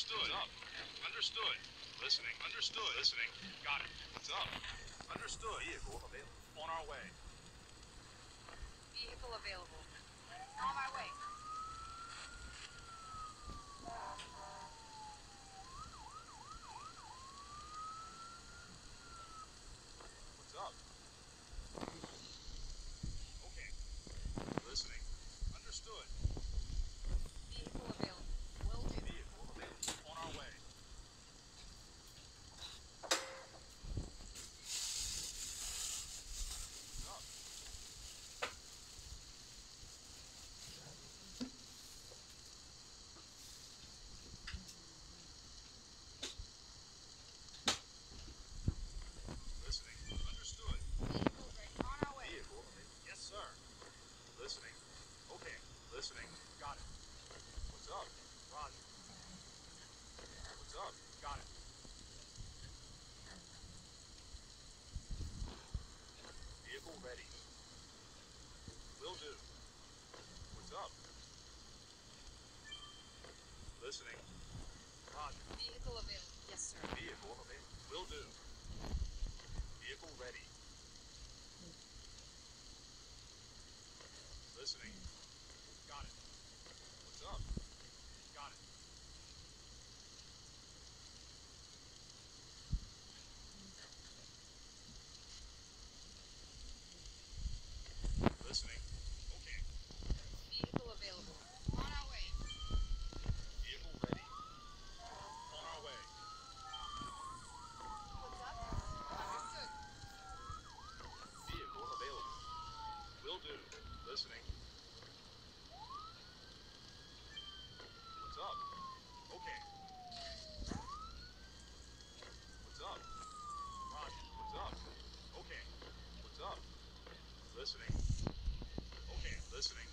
Understood. What's up? Understood. Listening. Understood. Listening. Got it. What's up? Understood. Vehicle available. On our way. Vehicle available. On my way. What's up? Okay. Listening. Understood. Vehicle available. Will do. Vehicle available. On our way. What's up? Listening. Understood. Vehicle ready. On our way. Vehicle available. Yes, sir. Listening. Okay. Listening. Got it. What's up? Roger. What's up? Got it. Vehicle ready. Will do. What's up? Listening. Roger. Vehicle available. Yes, sir. Vehicle available. Will do. Vehicle ready. Listening. Got it. What's up? Got it. Listening. Okay. Vehicle available. On our way. Vehicle ready. On our way. What's up? Understood. Vehicle available. Will do. Listening. What's up? Okay. What's up? Roger. What's up? Okay. What's up? Listening. Okay. Listening.